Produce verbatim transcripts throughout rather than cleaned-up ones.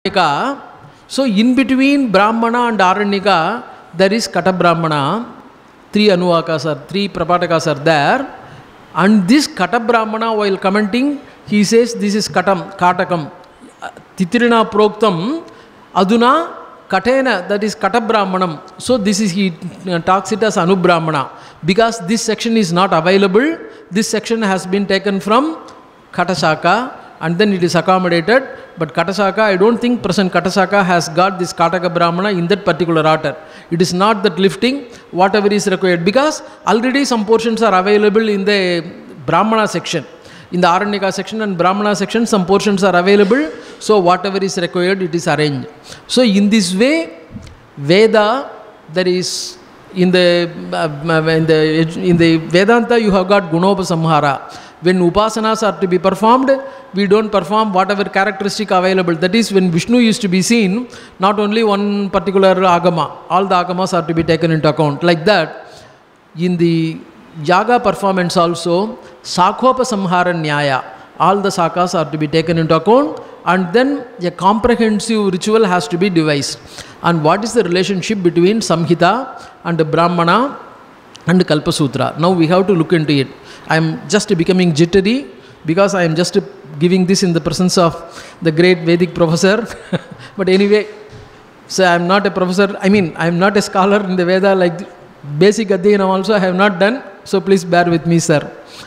So in between Brahmana and Aranyaka, there is Kata Brahmana. Three Anuvakas are, three Prapatakas are there. And this Kata Brahmana, while commenting, he says this is Katam, Katakam. Titirina Proktam, Aduna, Katena, that is Kata Brahmanam. So this is, he talks it as Anubrahmana. Because this section is not available, this section has been taken from Katashaka and then it is accommodated. But Katashaka, I don't think present Katashaka has got this Kataka Brahmana in that particular order. It is not that lifting, whatever is required. Because already some portions are available in the Brahmana section. In the Aranyaka section and Brahmana section, some portions are available. So whatever is required, it is arranged. So in this way, Veda, there is, in the, uh, in the, in the Vedanta, you have got Gunopasamhara. When upasanas are to be performed, we don't perform whatever characteristic available. That is, when Vishnu is to be seen, not only one particular agama, all the agamas are to be taken into account. Like that, in the Yaga performance also, Sakhopa Samhara Nyaya, all the sakas are to be taken into account, and then a comprehensive ritual has to be devised. And what is the relationship between Samhita and Brahmana and Kalpasutra? Now we have to look into it. I am just becoming jittery because I am just giving this in the presence of the great Vedic professor. But anyway, so I am not a professor, I mean, I am not a scholar in the Veda like basic Adhyayana also I have not done. So please bear with me, sir.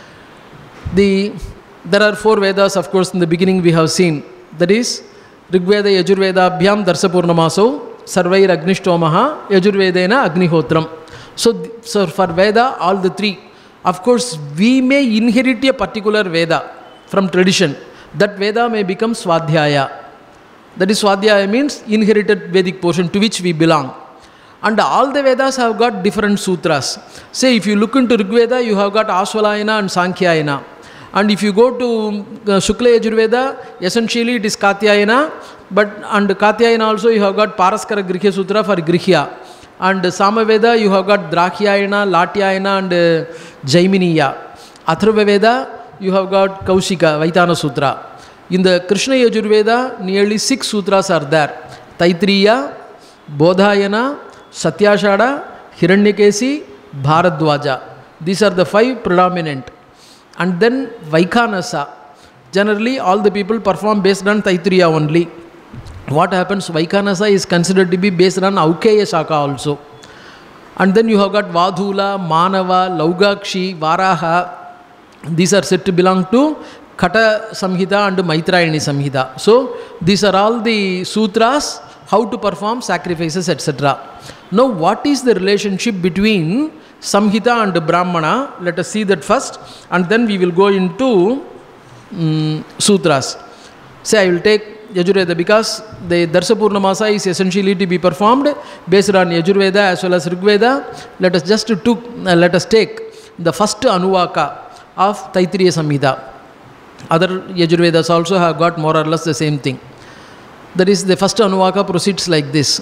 The, there are four Vedas, of course, in the beginning we have seen. That is, Rigveda Yajurveda Abhyam Darsapurnamaso, Sarvair Agnishtomaha, Yajurvedena Agnihotram. So, so for Veda, all the three. Of course, we may inherit a particular Veda from tradition. That Veda may become Swadhyaya. That is, Swadhyaya means inherited Vedic portion to which we belong. And all the Vedas have got different sutras. Say, if you look into Rigveda, you have got Aswalayana and Sankhyayana. And if you go to uh, Shukla Yajurveda, essentially it is Katyayana. But under Katyayana also you have got Paraskara Grihya Sutra for Grihya. And Samaveda, you have got Drakyayana, Latyayana and uh, Jaiminiya. Atharva Veda, you have got Kaushika, Vaitana Sutra. In the Krishna Yajurveda, nearly six sutras are there. Taitriya, Bodhayana, Satyashada, Hiranyakesi, Bharadwaja. These are the five predominant. And then Vaikhanasa. Generally, all the people perform based on Taitriya only. What happens? Vaikhanasa is considered to be based on Aukeya Shaka also. And then you have got Vadhula, Manava, Laugakshi, Varaha. These are said to belong to Kata Samhita and Maitrayani Samhita. So, these are all the sutras, how to perform sacrifices, et cetera. Now, what is the relationship between Samhita and Brahmana? Let us see that first, and then we will go into um, sutras. Say, I will take Yajurveda because the Darsapurnamasa is essentially to be performed based on Yajurveda as well as Rigveda. Let us just took, uh, let us take the first Anuvaka of Taitriya Samhita. Other Yajurvedas also have got more or less the same thing. That is, the first Anuvaka proceeds like this.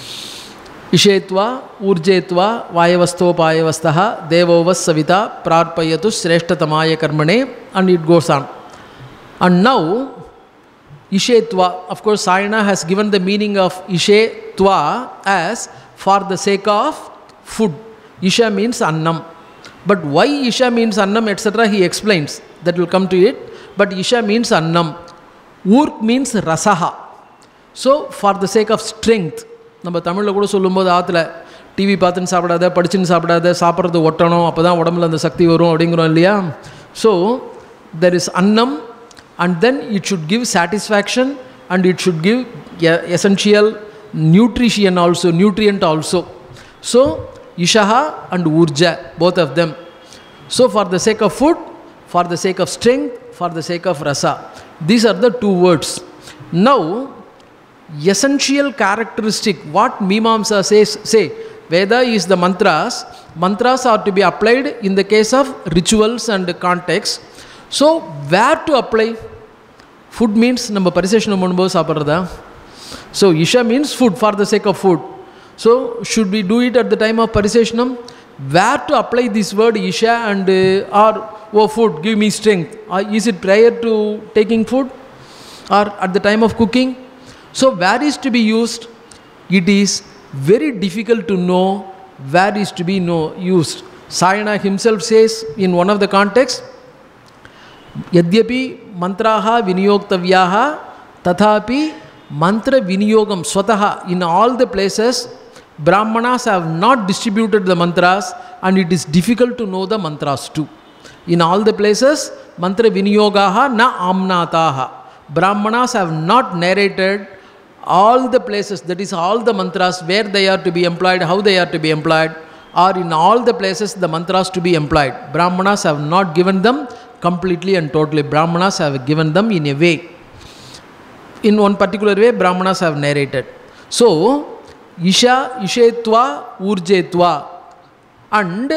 Ishetva, Urjetva, Vayavastopayavastaha, Devovas Savita, Prarpayatu, Sreshtatamaya Karmane, and it goes on. And now, Ishetva, of course, Sayana has given the meaning of Ishetva as for the sake of food. Isha means Annam. But why Isha means Annam, et cetera, he explains. That will come to it. But Isha means Annam. Urk means Rasaha. So, for the sake of strength. நம்ம தமிழில் கூட சொல்லும்போது ஆற்றுல TV பார்த்துன்னு சாப்பிடாத படிச்சுன்னு சாப்பிடாத சாப்பிட்றது ஒட்டணும் அப்போ தான் உடம்புல அந்த சக்தி வரும் அப்படிங்கிறோம் இல்லையா. ஸோ தெர் இஸ் அன்னம் and then it should give satisfaction and it should give essential nutrition also, nutrient also. So, Ishaha and Urja, both of them. So, for the sake of food, for the sake of strength, for the sake of rasa. These are the two words. Now, essential characteristic, what Mimamsa says, say, Veda is the mantras. Mantras are to be applied in the case of rituals and context. So, where to apply? Food means, number pariseshanam munbo saparada. So, Isha means food, for the sake of food. So, should we do it at the time of pariseshanam? Where to apply this word Isha and uh, or, oh food, give me strength? Or is it prior to taking food? Or at the time of cooking? So where is to be used? It is very difficult to know where is to be no, used. Sayana himself says in one of the contexts, Yadyapi mantraha vinyoktavyaha tathapi mantra vinyogam swataha. In all the places, Brahmanas have not distributed the mantras and it is difficult to know the mantras too. In all the places, mantra vinyogaha na amnataha. Brahmanas have not narrated all the places, that is all the mantras, where they are to be employed, how they are to be employed, or in all the places the mantras to be employed. Brahmanas have not given them completely and totally. Brahmanas have given them in a way. In one particular way, Brahmanas have narrated. So, Isha, Ishetva, Urjetva, and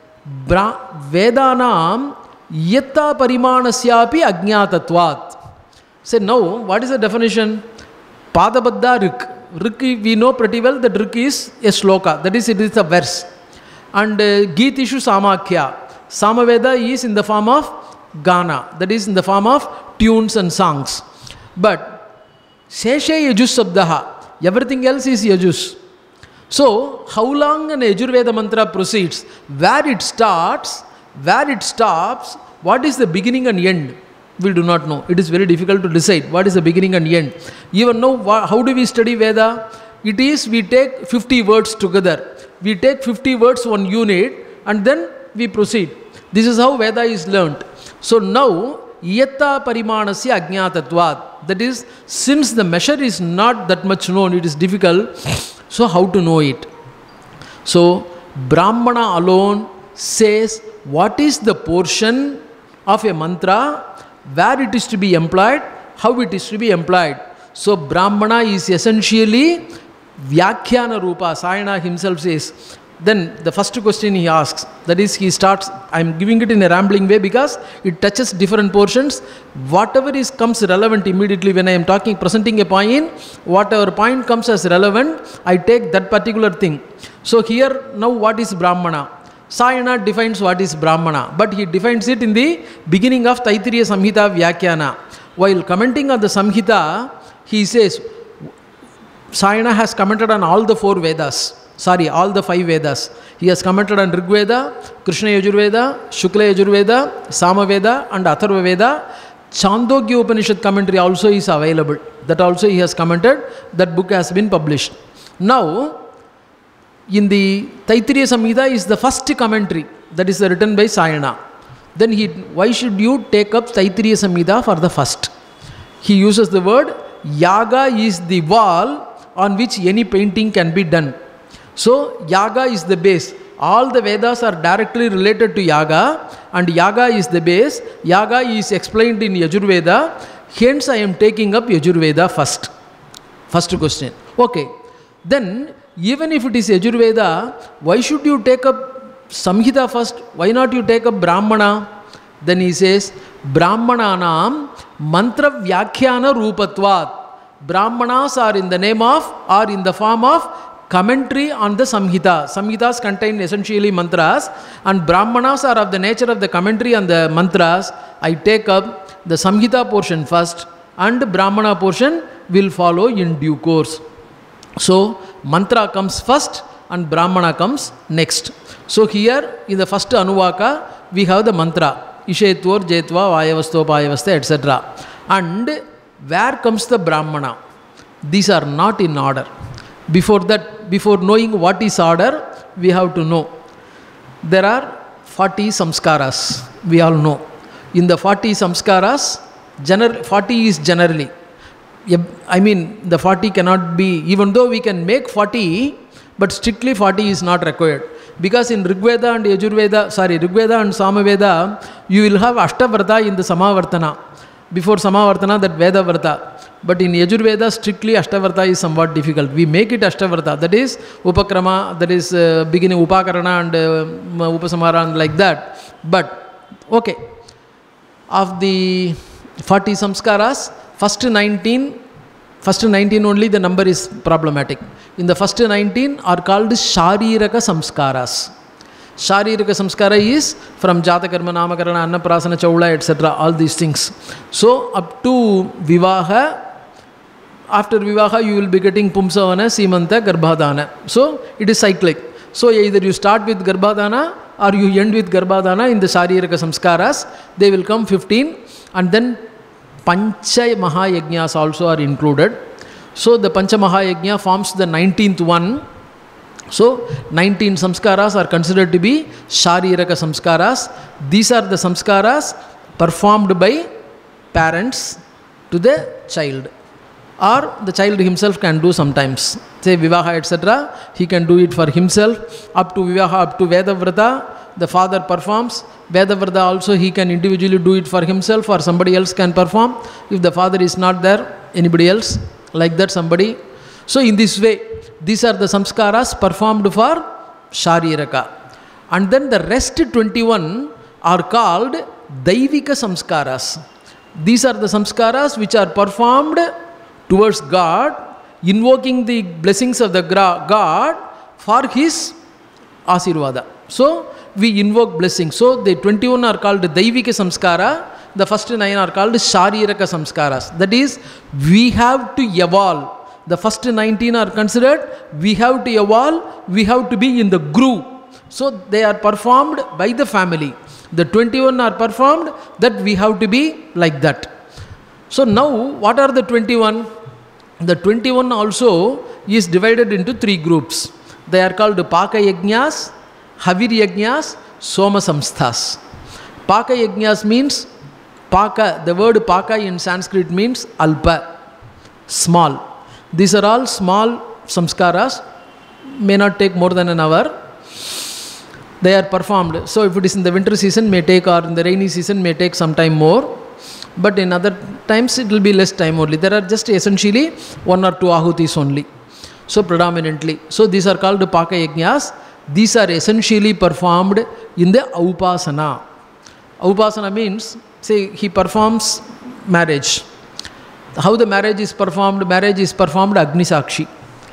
Vedanam Yatta Parimanasyapi Ajñatatvat. Say, now, what is the definition? Padabadda Rik. Rik, we know pretty well that Rik is a sloka, that is, it is a verse. And uh, Geetishu Samakhya. Samaveda is in the form of Gana, that is in the form of tunes and songs. But Sheshe Yajus Sabdaha, everything else is Yajus. So, how long an Yajurveda mantra proceeds, where it starts, where it stops, what is the beginning and end? We do not know. It is very difficult to decide what is the beginning and end. Even now, how do we study Veda? It is, we take fifty words together. We take fifty words, one unit, and then we proceed. This is how Veda is learnt. So now, Yatta Parimanasya Ajñatatvat. That is, since the measure is not that much known, it is difficult. So how to know it? So, Brahmana alone says what is the portion of a mantra, where it is to be employed, how it is to be employed. So, Brahmana is essentially Vyakhyana Rupa. Sayana himself says. Then the first question he asks, that is, he starts, I am giving it in a rambling way because it touches different portions. Whatever is comes relevant immediately when I am talking, presenting a point, whatever point comes as relevant, I take that particular thing. So here, now what is Brahmana? Sayana defines what is Brahmana, but he defines it in the beginning of Taittiriya Samhita Vyakhyana. While commenting on the Samhita, he says, Sayana has commented on all the four Vedas. Sorry, all the five Vedas. He has commented on Rig Veda, Krishna Yajurveda, Shukla Yajurveda, Samaveda and Atharva Veda. Chandogya Upanishad commentary also is available. That also he has commented. That book has been published. Now, in the Taittiriya Samhita is the first commentary that is written by Sayana. Then he, why should you take up Taittiriya Samhita for the first? He uses the word, Yaga is the wall on which any painting can be done. So, Yaga is the base. All the Vedas are directly related to Yaga, and Yaga is the base. Yaga is explained in Yajurveda. Hence, I am taking up Yajurveda first. First question. Okay. Then, even if it is Yajurveda, why should you take up Samhita first? Why not you take up Brahmana? Then he says, Brahmananam mantra vyakhyana rupatvat. Brahmanas are in the name of, or in the form of, commentary on the Samhita. Samhitas contain essentially mantras, and Brahmanas are of the nature of the commentary on the mantras. I take up the Samhita portion first, and Brahmana portion will follow in due course. So, mantra comes first and Brahmana comes next. So, here in the first Anuvaka, we have the mantra, Ishetvar, Jetva, Vayavasto, Payavaste, et cetera. And where comes the Brahmana? These are not in order. Before that, before knowing what is order, we have to know. There are forty samskaras, we all know. In the forty samskaras, general, forty is generally. I mean, the forty cannot be, even though we can make forty, but strictly forty is not required. Because in Rigveda and Yajurveda, sorry, Rigveda and Samaveda, you will have Ashtavrata in the Samavartana. Before Samavartana, that Veda Vrata. But in Yajurveda, strictly Ashtavarta is somewhat difficult. We make it Ashtavarta, that is Upakrama, that is uh, beginning Upakarana and uh, Upasamhara and like that. But, okay, of the forty samskaras, first nineteen, first nineteen only the number is problematic. In the first nineteen are called Shariraka samskaras. Shariraka samskara is from Jatakarma, Namakarana, Annaprasana, Chaula, et cetera. All these things. So, up to Vivaha, After Vivaha, you will be getting Pumsavana, Simanta, Garbhadana. So it is cyclic. So either you start with Garbhadana or you end with Garbhadana in the Shariraka Samskaras. They will come fifteen, and then Pancha Mahayajnas also are included. So the Pancha Mahayajna forms the nineteenth one. So nineteen samskaras are considered to be Shariraka Samskaras. These are the samskaras performed by parents to the child, or the child himself can do sometimes. Say Vivaha, et cetera. He can do it for himself. Up to Vivaha, up to Vedavrata, the father performs. Vedavrata also he can individually do it for himself, or somebody else can perform. If the father is not there, anybody else, like that somebody. So in this way, these are the samskaras performed for Shariraka. And then the rest twenty-one are called Daivika Samskaras. These are the samskaras which are performed towards God, invoking the blessings of the God for his Asirvada. So we invoke blessings. So the twenty-one are called Daivika Samskara. The first nine are called Shariraka Samskaras. That is, we have to evolve. The first nineteen are considered, we have to evolve, we have to be in the groove. So they are performed by the family. The twenty-one are performed that we have to be like that. So now what are the twenty-one? The twenty-one also is divided into three groups. They are called Paka Yajnas, Havir Yajnas, Soma Samsthas. Paka Yajnas means, Paka, the word Paka in Sanskrit means Alpa, small. These are all small samskaras, may not take more than an hour. They are performed. So if it is in the winter season, may take, or in the rainy season, may take some time more. But in other times, it will be less time only. There are just essentially one or two ahutis only. So predominantly. So these are called Paka Yajnas. These are essentially performed in the Upasana. Upasana means, say, he performs marriage. How the marriage is performed? Marriage is performed Agni Sakshi.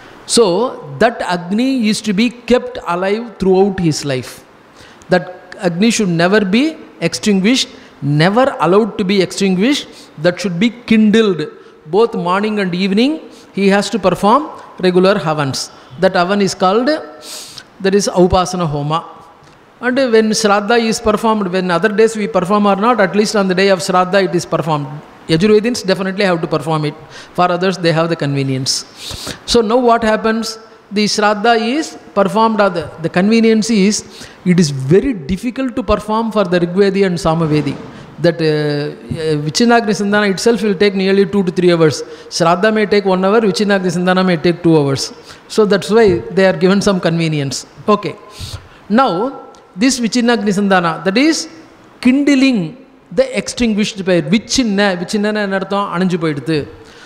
So that Agni is to be kept alive throughout his life. That Agni should never be extinguished, never allowed to be extinguished. That should be kindled. Both morning and evening, he has to perform regular havans. That havan is called, that is Upasana Homa. And when Shraddha is performed, when other days we perform or not, at least on the day of Shraddha it is performed. Yajurvedins definitely have to perform it. For others, they have the convenience. So now what happens? The Shraddha is performed, or the, the convenience is, it is very difficult to perform for the Rigvedi and Samavedi. That uh, Vichinagni Sandhana itself will take nearly two to three hours. Shraddha may take one hour, Vichinagni Sandhana may take two hours. So that's why they are given some convenience. Okay. Now, this Vichinagni Sandhana, that is kindling the extinguished fire. Vichinna, Vichinna enartham ananju poiduthu.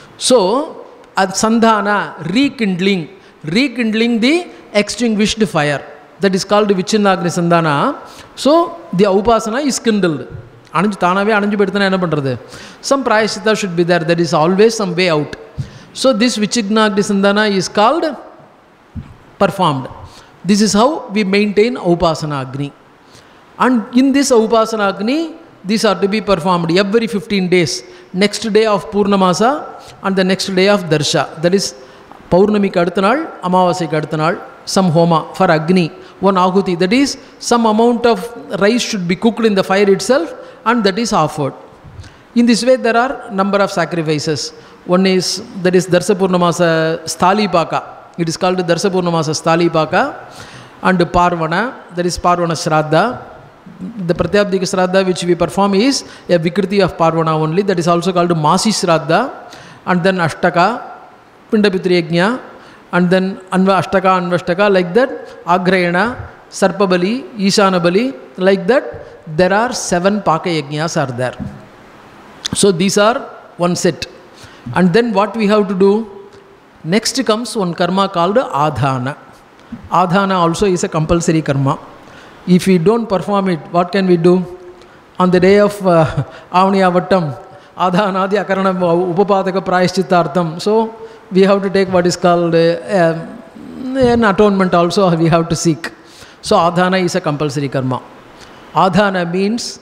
So, ad sandhana, rekindling, rekindling the extinguished fire. That is called Vichinagni Sandhana. So, the Upasana is kindled. Ananju thanave ananju poidutha enna pandrathu? Some prayaschitta should be there. There is always some way out. So, this Vichinagni Sandhana is called performed. This is how we maintain Upasana Agni. And in this Upasana Agni, these are to be performed every fifteen days. Next day of Purnamasa and the next day of Darsha. That is Paurnami Kaduthanal, Amavasai Kaduthanal, some Homa for Agni, one Ahuti. That is, some amount of rice should be cooked in the fire itself and that is offered. In this way, there are number of sacrifices. One is, that is Darsa Purnamasa Sthali Paka. It is called Darsa Purnamasa Sthali Paka. And Parvana, that is Parvana Shraddha. The Pratyabdika Shraddha which we perform is a Vikriti of Parvana only. That is also called Masi Shraddha. And then Ashtaka, Pindapitri Yajna, and then Anva Ashtaka, Anvashtaka, like that. Agrayana, Sarpabali, Ishanabali, like that. There are seven Paka Yajnas are there. So these are one set. And then what we have to do? Next comes one karma called Adhana. Adhana also is a compulsory karma. If we don't perform it, what can we do? On the day of Avaniya Vattam, Adhanadi Akarana Upapadaka Prayashchittartham. So we have to take what is called uh, uh, an atonement also we have to seek. So Adhana is a compulsory karma. Adhana means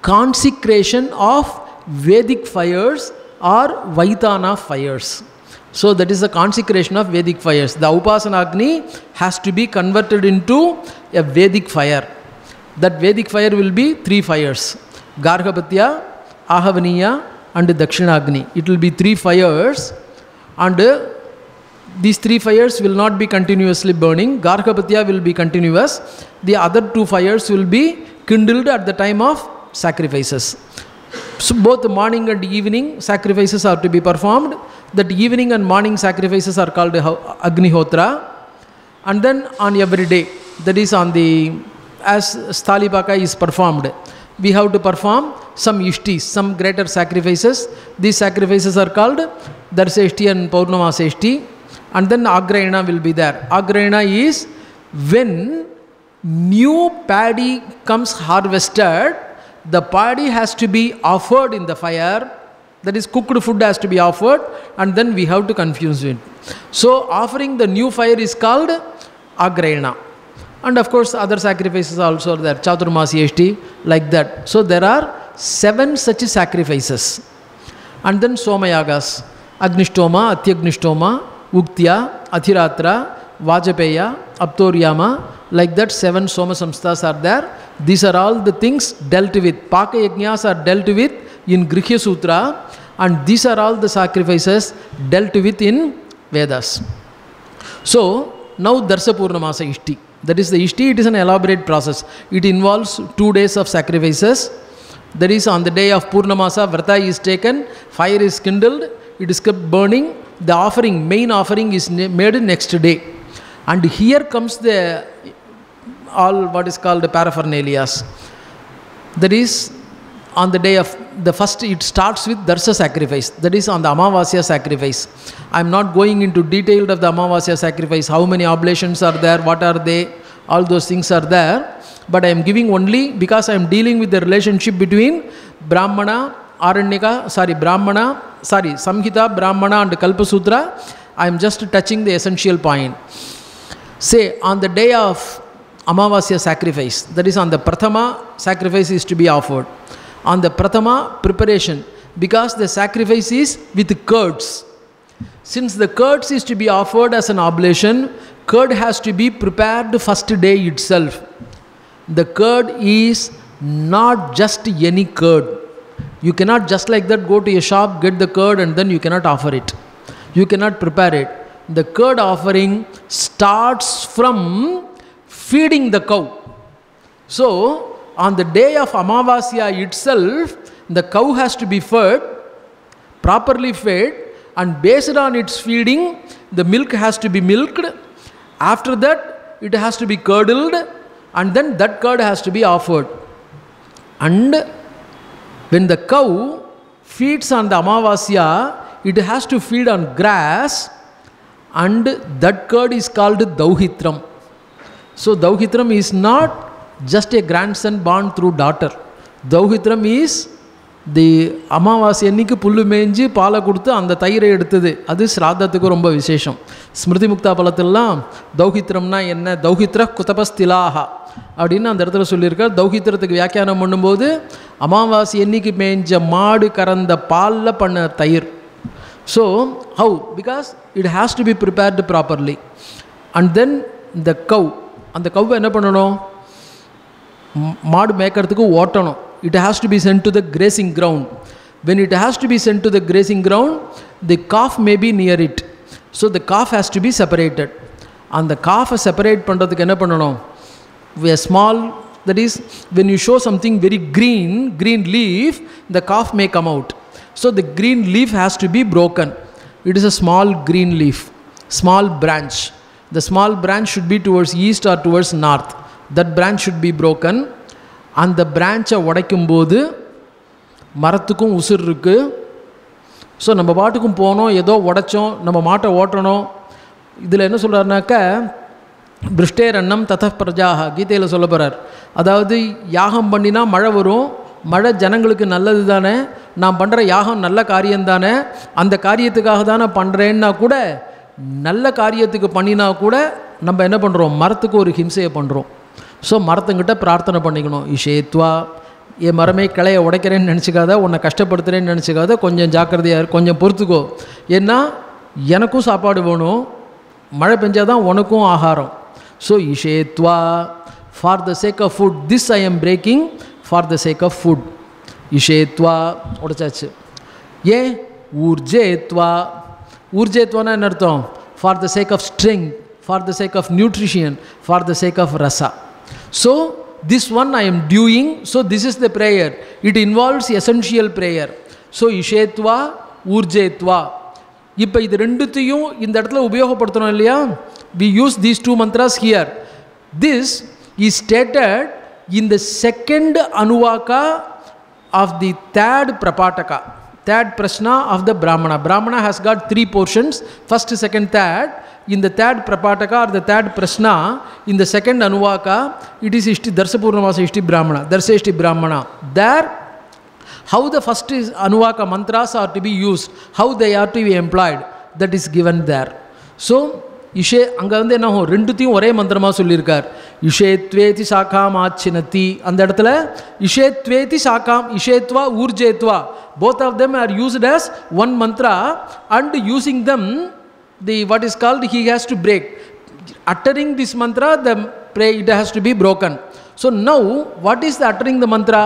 consecration of Vedic fires or Vaitana fires. So that is the consecration of Vedic fires. The Upasana Agni has to be converted into a Vedic fire. That Vedic fire will be three fires. Gargapatya, Ahavaniya and Dakshinagni. It will be three fires, and uh, these three fires will not be continuously burning. Gargapatya will be continuous. The other two fires will be kindled at the time of sacrifices. So both the morning and evening sacrifices are to be performed. That evening and morning sacrifices are called Agnihotra. And then on every day, that is on the, as Sthalipaka is performed, we have to perform some ishtis, some greater sacrifices. These sacrifices are called Darseshti and Purnamasheshti. And then Agrayana will be there. Agrayana is when new paddy comes harvested, the paddy has to be offered in the fire. That is, cooked food has to be offered, and then we have to confuse it. So offering the new fire is called Agrayana. And of course other sacrifices also are there, Chaturmasiyeshti, like that. So there are seven such sacrifices. And then Somayagas, Agnishtoma, Atyagnishtoma, Uktya, Athiratra, Vajapeya, Aptoryama, like that seven Soma Samsthas are there. These are all the things dealt with. Paka Yajnas are dealt with in Grihya Sutra, and these are all the sacrifices dealt with in Vedas. So now Darsa Purnamasa Ishti. That is the Ishti, it is an elaborate process. It involves two days of sacrifices. That is, on the day of Purnamasa, Vrata is taken, fire is kindled, it is kept burning. The offering, main offering is made next day. And here comes the all what is called the paraphernalias. That is, on the day of the first, it starts with Darsa sacrifice. That is on the Amavasya sacrifice. I am not going into detail of the Amavasya sacrifice, how many oblations are there, what are they, all those things are there. But I am giving only because I am dealing with the relationship between Brahmana, Aranyaka, sorry, Brahmana, sorry, Samhita, Brahmana and Kalpasutra. I am just touching the essential point. Say, on the day of Amavasya sacrifice, that is on the Prathama, sacrifice is to be offered. On the Prathama preparation, because the sacrifice is with curds. Since the curds is to be offered as an oblation, curd has to be prepared first day itself. The curd is not just any curd. You cannot just like that go to a shop, get the curd and then you cannot offer it. You cannot prepare it. The curd offering starts from feeding the cow. So, on the day of Amavasya itself, the cow has to be fed, properly fed, and based on its feeding, the milk has to be milked. After that, it has to be curdled, and then that curd has to be offered. And when the cow feeds on the Amavasya, it has to feed on grass, and that curd is called Dauhitram. So Dauhitram is not just a grandson born through daughter. Dauhitram is the Amavasya annikku pullu menji paala kuduthu and thayirai eduthadu. Adu Sraddhathukku romba vishesham. Smriti Mukta palathillam Dauhitramna enna Dauhitra Kutapastilaha அப்படினு அந்த இடத்துல சொல்லியிருக்கார். தௌஹித்திரத்துக்கு வியாக்கியானம் பண்ணும்போது அமாவாசை என்னைக்கு மேஞ்ச மாடு கறந்த பால்ல பண்ண தயிர். So how? Because it has to be prepared properly. And then the cow, அந்த cow என்ன பண்ணணும்? மாடு மேய்க்கிறதுக்கு ஓட்டணும். It has to be sent to the grazing ground. When it has to be sent to the grazing ground, the calf may be near it. So the calf has to be separated. And the calf separate பண்றதுக்கு என்ன பண்ணணும்? A small, that is, when you show something very green, green leaf, the calf may come out. So the green leaf has to be broken. It is a small green leaf, small branch. The small branch should be towards east or towards north. That branch should be broken. And the branch உடைக்கும்போது மரத்துக்கும் உசுர் இருக்கு. So நம்ம பாட்டுக்கும் போனோம், ஏதோ உடைச்சோம், நம்ம மாட்டை ஓட்டணும். இதில் என்ன சொல்கிறாருனாக்கா, பிருஷ்டேர் அன்னம் தத பிரஜாக கீதையில் சொல்ல போகிறார். அதாவது யாகம் பண்ணினா மழை வரும், மழை ஜனங்களுக்கு நல்லது தானே, நான் பண்ணுற யாகம் நல்ல காரியம் தானே, அந்த காரியத்துக்காக தானே பண்ணுறேன்னா கூட, நல்ல காரியத்துக்கு பண்ணினா கூட நம்ம என்ன பண்ணுறோம், மரத்துக்கு ஒரு ஹிம்சையை பண்ணுறோம். ஸோ மரத்துங்கிட்ட பிரார்த்தனை பண்ணிக்கணும். இஷேத்வா, என் மரமே கிளையை உடைக்கிறேன்னு நினச்சிக்காத, உன்னை கஷ்டப்படுத்துகிறேன்னு நினச்சிக்காத, கொஞ்சம் ஜாக்கிரதையாக, கொஞ்சம் பொறுத்துக்கோ. ஏன்னா எனக்கும் சாப்பாடு வேணும், மழை பெஞ்சாதான் உனக்கும் ஆகாரம். ஸோ இஷேத்வா, for the sake of food, this I am breaking for the sake of food. இஷேத்வா உடைச்சாச்சு. ஏன்? ஊர்ஜேத்வா. ஊர்ஜேத்வானா என்ன அர்த்தம்? For the sake of strength, for the sake of nutrition, for the sake of ரசா. So this one I am doing, so this is the prayer. It involves essential prayer. So ishetva, urjetva. இப்போ இது ரெண்டுத்தையும் இந்த இடத்துல உபயோகப்படுத்தணும் இல்லையா? We use these two mantras here. This is stated in the second anuvaka of the third prapataka, third prashna of the Brahmana. Brahmana has got three portions, first, second, third. In the third prapataka or the third prashna, in the second anuvaka, it is Ishti Darsapurnamasa Ishti Brahmana, Darseshti Brahmana. There, how the first is anuvaka mantras are to be used, how they are to be employed, that is given there. So, Ishe, அங்கே வந்து என்ன ஆகும்? ரெண்டுத்தையும் ஒரே மந்திரமாக சொல்லியிருக்கார். இஷேத்வேதி சாக்காம் ஆச்சினத்தி. அந்த இடத்துல இஷேத்வேதி சாக்காம், இஷேத்வா, ஊர்ஜேத்வா, both of them are used as one mantra, and using them, the what is called, he has to break. Uttering this mantra, the pray, it has to be broken. So now, what is the uttering the mantra?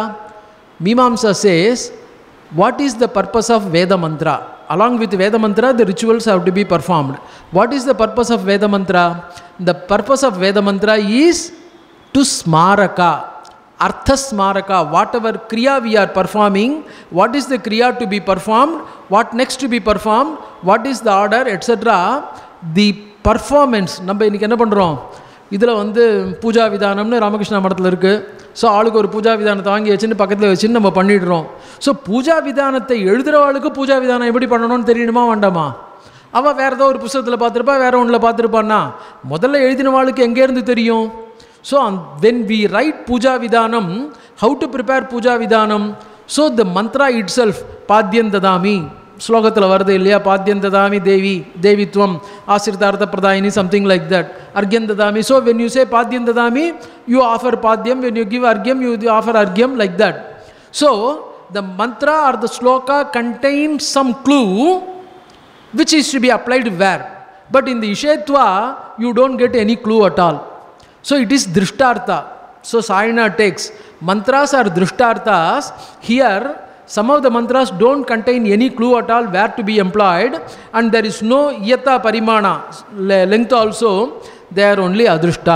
Mimamsa says, what is the purpose of Veda mantra? Along with Veda mantra, the rituals have to be performed. What is the purpose of Veda mantra? The purpose of Veda mantra is to smaraka, artha smaraka, whatever kriya we are performing, what is the kriya to be performed, what next to be performed, what is the order, et cetera. The performance, நம்ம இன்றைக்கி என்ன பண்ணுறோம்? இதில் வந்து பூஜா விதானம்னு ராமகிருஷ்ணா மடத்தில் இருக்குது. So ஆளுக்கு ஒரு பூஜா விதானத்தை வாங்கி வச்சுன்னு பக்கத்தில் வச்சுன்னு நம்ம பண்ணிடுறோம். ஸோ பூஜா விதானத்தை எழுதுகிறவாளுக்கு பூஜா விதானம் எப்படி பண்ணணும்னு தெரியணுமா வேண்டாமா? அவள் வேறு ஏதோ ஒரு புத்தகத்தில் பார்த்துருப்பா, வேறு ஒன்றில் பார்த்துருப்பான்னா, முதல்ல எழுதினவாளுக்கு எங்கேருந்து தெரியும்? So when we write puja vidanam, how to prepare puja vidanam? So the mantra itself, Padyan Dadami, ஸ்லோகத்தில் வருது இல்லையா? பாத்யம் ததாமி தேவி, தேவித்வம், ஆசிரிதார்த்த பிரதாயினி, something like that. Argyam dadami. So when you say Padyan dadami, you offer Padyam. When you give Argyam, you offer Argyam, like that. So the mantra or the sloka contains some clue which is to be applied where. But in the Ishetva, you don't get any clue at all. So it is Drishtartha. So Sayana takes mantras are Drishtarthas. Here, some of the mantras don't contain any clue at all where to be employed, and there is no yata parimana, length also, they are only adrishta.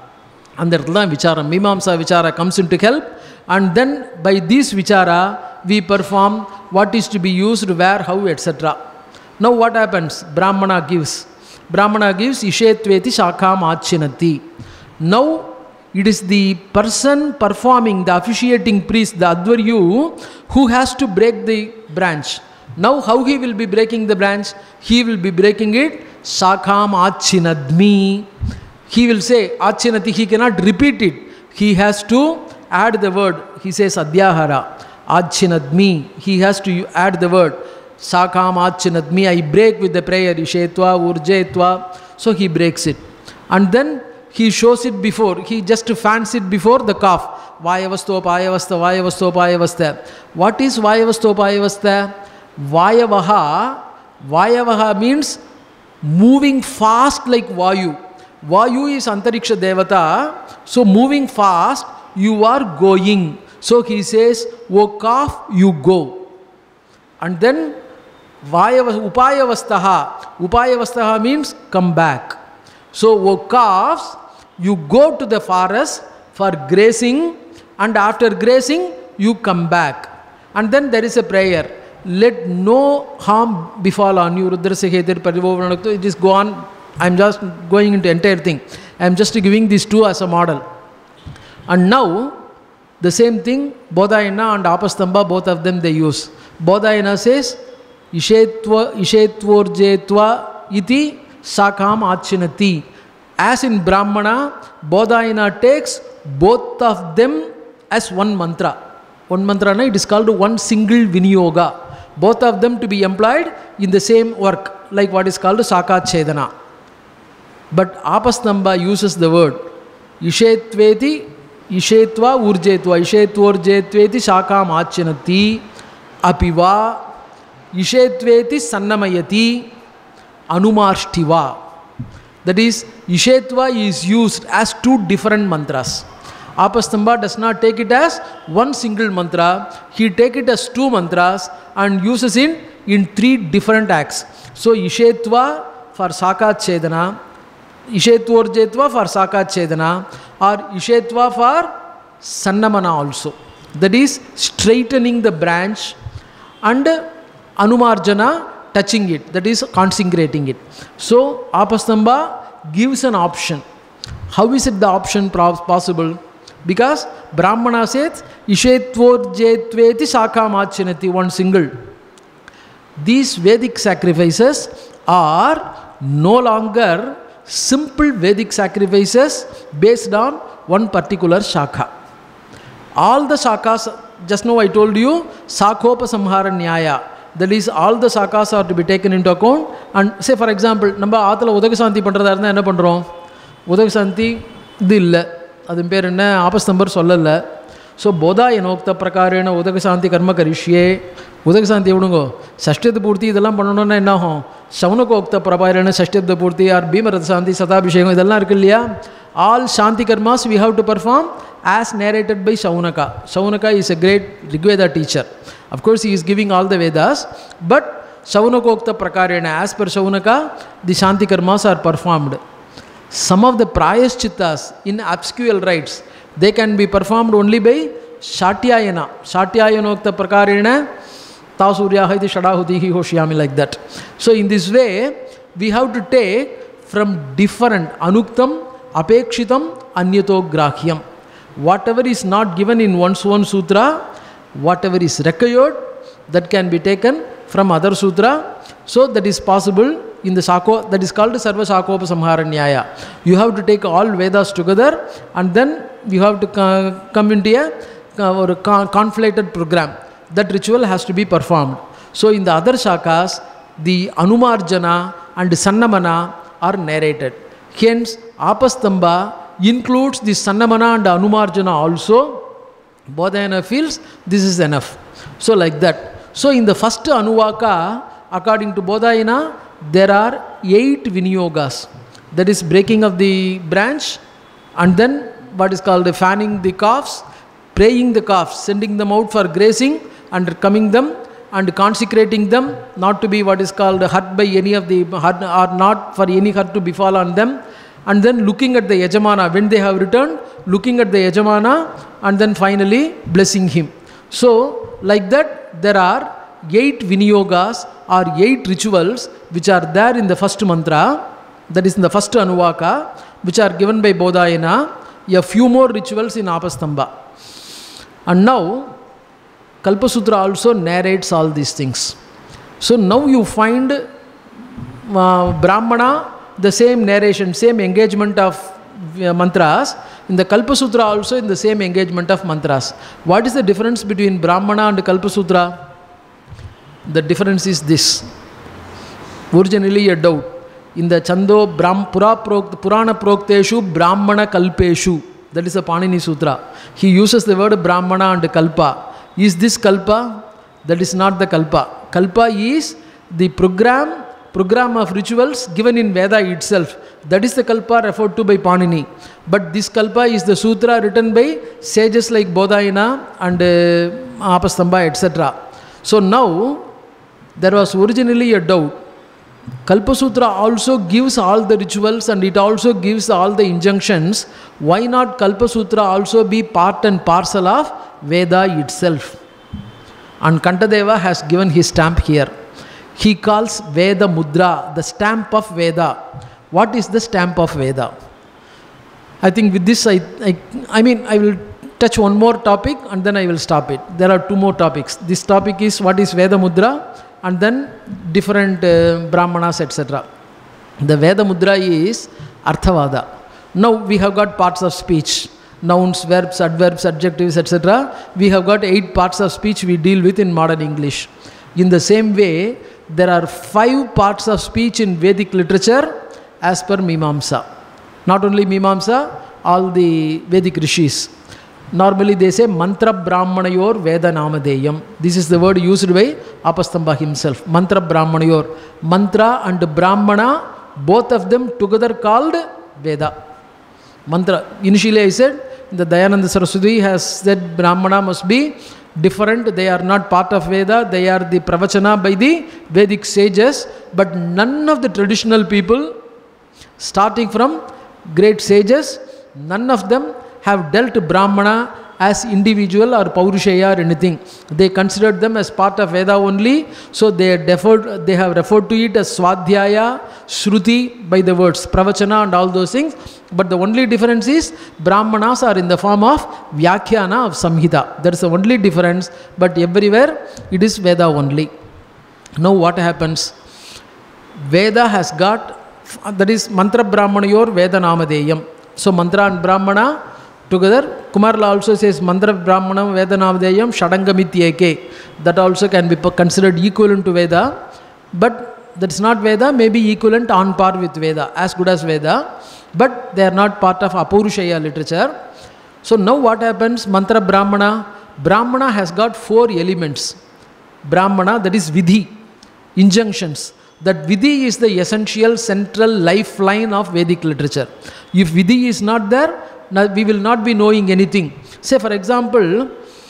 And there is vichara, mimamsa vichara comes into help, and then by this vichara, we perform what is to be used, where, how, et cetera. Now what happens? Brahmana gives. Brahmana gives Ishetveti Shakham Achinati. Now it is the person performing, the officiating priest, the Advaryu, who has to break the branch. Now how he will be breaking the branch? He will be breaking it Shakham Achinadmi. He will say Achinati, he cannot repeat it. He has to add the word. He says Adhyahara, Achinadmi. He has to add the word Shakham Achinadmi. I break with the prayer Ishetva, Urjetva. So he breaks it. And then he shows it before, he just fans it before the calf. Vayavastopayavastha, Vayavastopayavastha. What is Vayavastopayavastha? Vayavaha, Vayavaha means moving fast like Vayu. Vayu is Antariksha Devata, so moving fast, you are going. So he says, O calf, you go. And then Upayavastaha, Upayavastaha means come back. So, O calves, you go to the forest for grazing, and after grazing, you come back. And then there is a prayer. Let no harm befall on you. Rudrasehedir Parivovanakto. It is go on. I am just going into entire thing. I am just giving these two as a model. And now, the same thing, Bodhayana and Apastamba, both of them they use. Bodhayana says, Ishetva, Ishetvorjetva iti Sakham Achinati. As in Brahmana, Bodhayana takes both of them as one mantra. One mantra, na, it is called one single Vinyoga. Both of them to be employed in the same work, like what is called Sakha Chedana. But Apastamba uses the word Ishetveti, Ishetva Urjetva, Ishetvorjetveti Sakham Achinati, Apiva, Ishetveti Sannamayati. Anumarshtiva. That is, Ishetva is used as two different mantras. Apastamba does not take it as one single mantra. He take it as two mantras and uses it in three different acts. So Ishetva for Sakat Chedana, Ishetvorjetva for Sakat Chedana, or Ishetva for Sannamana also. That is straightening the branch, and Anumarjana touching it, that is consecrating it. So Apastamba gives an option. How is it the option possible? Because Brahmana says Ishetvorjetveti Sakamachinati, one single. These Vedic sacrifices are no longer simple Vedic sacrifices based on one particular shakha. All the shakas, just now I told you, Sakhopa Samhara Nyaya. That is, all the shakas are to be taken into account. And say for example, நம்ம ஆத்துல உதகசாந்தி பண்றதா இருந்தா என்ன பண்றோம்? உதகசாந்தி இது இல்ல. அதன் பேர் என்ன? ஆபஸ்தம்பர் சொல்லல. So boda enokta prakarena உதகசாந்தி கர்ம கரிஷ்யே. உதகசாந்தி எவனுங்கோ? சஷ்டத பூர்த்தி இதெல்லாம் பண்ணணும்னா என்ன ஆகும்? சவுனகோக்த பிரபாரேன சஷ்டத பூர்த்தி ஆர் பீமரத சாந்தி சதாபிஷேகம் இதெல்லாம் இருக்கு இல்லையா? All Shanti karmas we have to perform as narrated by Shaunaka. Shaunaka is a great Rigveda teacher. Of course, he is giving all the Vedas, but Shaunakokta Prakarena, as per Shaunaka, the Shanti karmas are performed. Some of the Prayashchittas in obscure rites, they can be performed only by Shatyayana. Shatyayanokta Prakarena, Tasuryahaiti Shadahutihi Hoshyami, like that. So in this way, we have to take from different Anuktam, Apekshitam, Anyato Grahyam. Whatever is not given in one's own sutra, whatever is required, that can be taken from other sutra. So that is possible in the Sako, that is called Sarva Sakopa Samhara Nyaya. You have to take all Vedas together and then you have to come into a or a conflated program. That ritual has to be performed. So in the other shakas, the Anumarjana and Sannamana are narrated. Hence, Apastamba includes the Sannamana and Anumarjana also. Bodhayana feels this is enough. So like that. So in the first Anuvaka, according to Bodhayana, there are eight Vinyogas. That is breaking of the branch, and then what is called fanning the calves, praying the calves, sending them out for grazing and coming them and consecrating them, not to be what is called hurt by any of the, hurt, or not for any hurt to befall on them. And then looking at the Yajamana, when they have returned, looking at the Yajamana and then finally blessing him. So like that, there are eight Vinyogas or eight rituals which are there in the first mantra, that is in the first Anuvaka, which are given by Bodhayana, a few more rituals in Apastamba. And now, Kalpasutra also narrates all these things. So now you find uh, Brahmana, the same narration, same engagement of uh, mantras. In the Kalpasutra also in the same engagement of mantras. What is the difference between Brahmana and Kalpasutra? The difference is this. Originally a doubt. In the Chando Brahm, Pura Prok, Purana Prokteshu Brahmana Kalpeshu. That is a Panini Sutra. He uses the word Brahmana and Kalpa. Is this Kalpa? That is not the Kalpa. Kalpa is the program, program of rituals given in Veda itself. That is the Kalpa referred to by Panini. But this Kalpa is the Sutra written by sages like Bodhayana and uh, Apastamba, et cetera. So now, there was originally a doubt. Kalpasutra also gives all the rituals and it also gives all the injunctions. Why not Kalpasutra also be part and parcel of Veda itself? And Kantadeva has given his stamp here. He calls Veda Mudra, the stamp of Veda. What is the stamp of Veda? I think with this, I, I, I mean, I will touch one more topic and then I will stop it. There are two more topics. This topic is what is Veda Mudra and then different uh, Brahmanas, et cetera. The Veda Mudra is Arthavada. Now we have got parts of speech. Nouns, verbs, adverbs, adjectives, et cetera. We have got eight parts of speech we deal with in modern English. In the same way, there are five parts of speech in Vedic literature as per Mimamsa. Not only Mimamsa, all the Vedic rishis. Normally they say mantra brahmanayor veda namadeyam. This is the word used by Apastamba himself. Mantra brahmanayor. Mantra and brahmana, both of them together called Veda. Mantra. Initially I said, the Dayananda Saraswati has said brahmana must be different. They are not part of Veda. They are the pravachana by the Vedic sages. But none of the traditional people, starting from great sages, none of them have dealt Brahmana as individual or Paurushaya or anything. They considered them as part of Veda only. So they, deferred, they have referred to it as Swadhyaya, Shruti by the words Pravachana and all those things. But the only difference is Brahmanas are in the form of Vyakhyana of Samhita. That is the only difference. But everywhere it is Veda only. Now what happens? Veda has got, that is Mantra Brahmanayor Veda Namadeyam. So Mantra and Brahmana together. Kumarla also says Mantra Brahmana Veda Namadeyam Shadangamityeke. That also can be considered equivalent to Veda. But that's not Veda, maybe equivalent on par with Veda, as good as Veda. But they are not part of Apaurushaya literature. So now what happens? Mantra Brahmana. Brahmana has got four elements. Brahmana, that is Vidhi, injunctions. That Vidhi is the essential central lifeline of Vedic literature. If Vidhi is not there, we will not be knowing anything. Say for example,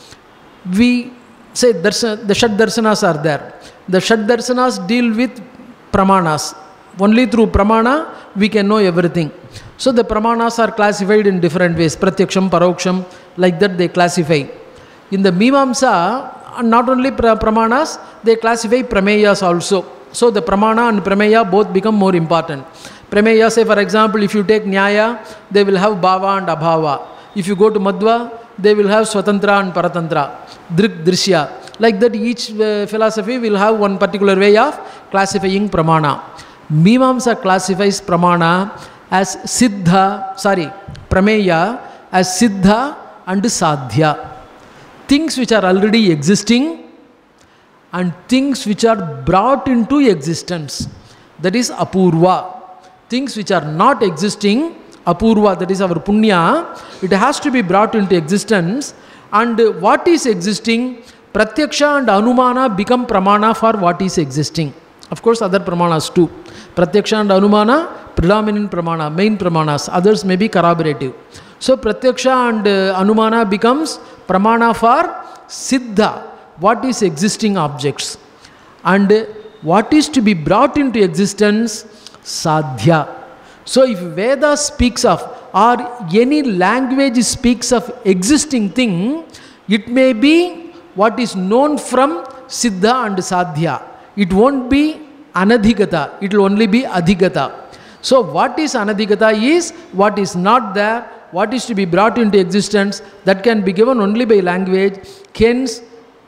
we say the Shat Darsanas are there. The Shat Darsanas deal with Pramanas. Only through Pramana we can know everything. So the Pramanas are classified in different ways. Pratyaksham, Paroksham, like that they classify. In the Mimamsa, not only Pramanas, they classify Prameyas also. So the Pramana and Prameya both become more important. Prameya, say for example, if you take Nyaya, they will have Bhava and Abhava. If you go to Madhva, they will have Swatantra and Paratantra, Drik, Drishya. Like that each uh, philosophy will have one particular way of classifying Pramana. Mimamsa classifies Pramana as Siddha, sorry, Prameya as Siddha and Sadhya. Things which are already existing and things which are brought into existence. That is Apurva. Things which are not existing, Apurva, that is our Punya, it has to be brought into existence. And what is existing, Pratyaksha and Anumana become Pramana for what is existing. Of course, other Pramanas too. Pratyaksha and Anumana, predominant Pramana, main Pramanas. Others may be corroborative. So, Pratyaksha and uh, Anumana becomes Pramana for Siddha, what is existing objects. And uh, what is to be brought into existence, Sadhya. So, if Veda speaks of, or any language speaks of existing thing, it may be what is known from Siddha and Sadhya. It won't be Anadhigata, it will only be Adhigata. So what is Anadhigata is what is not there, what is to be brought into existence, that can be given only by language. Hence,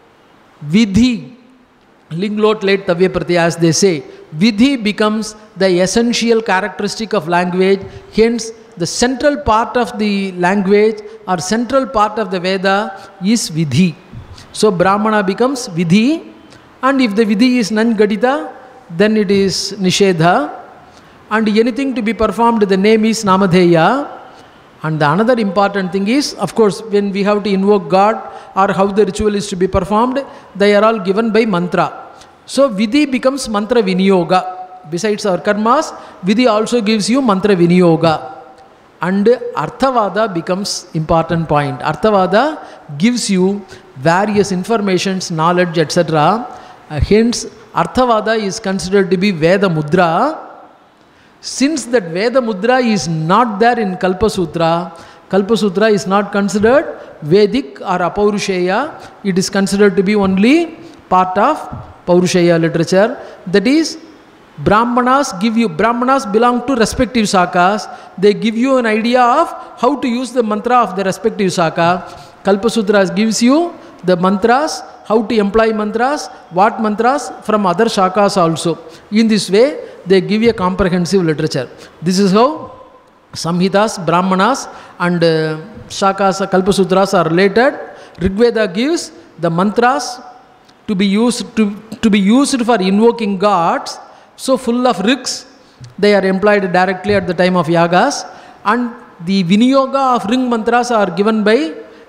Vidhi, Linglot late Tavya Prati, as they say, Vidhi becomes the essential characteristic of language. Hence, the central part of the language or central part of the Veda is Vidhi. So Brahmana becomes Vidhi, and if the Vidhi is non-Gadita, then it is Nishedha, and anything to be performed, the name is Namadheya. And the another important thing is, of course, when we have to invoke God or how the ritual is to be performed, they are all given by mantra. So Vidhi becomes mantra Viniyoga. Besides our karmas, Vidhi also gives you mantra Viniyoga. And Arthavada becomes important point. Arthavada gives you various informations, knowledge, et cetera. Uh, hence, Arthavada is considered to be Veda Mudra. Since that Veda Mudra is not there in Kalpa Sutra, Kalpa Sutra is not considered Vedic or Apaurushaya. It is considered to be only part of Paurushaya literature. That is, Brahmanas give you, Brahmanas belong to respective Shakas. They give you an idea of how to use the mantra of the respective Shaka. Kalpa Sutras gives you the mantras, how to employ mantras, what mantras from other Shakas also. In this way, they give you a comprehensive literature. This is how Samhitas, Brahmanas and uh, Shakas, Kalpa Sutras are related. Rigveda gives the mantras to be used to, to be used for invoking gods. So full of rigs, they are employed directly at the time of yagas, and the Viniyoga of ring mantras are given by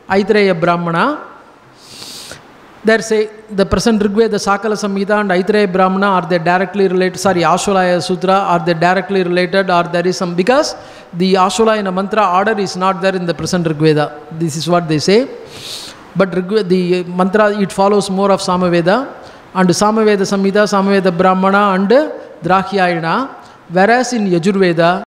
Aitareya Brahmana. There say the present Rigveda, Sakala Samhita and Aitareya Brahmana, are they directly related? Sorry, Ashwalaya Sutra, are they directly related, or there is some, because the Ashwalayana mantra order is not there in the present Rigveda. This is what they say. But Rigveda, the mantra, it follows more of Samaveda, and Samaveda Samhita, Samaveda Brahmana and Drahyayana. Whereas in Yajurveda,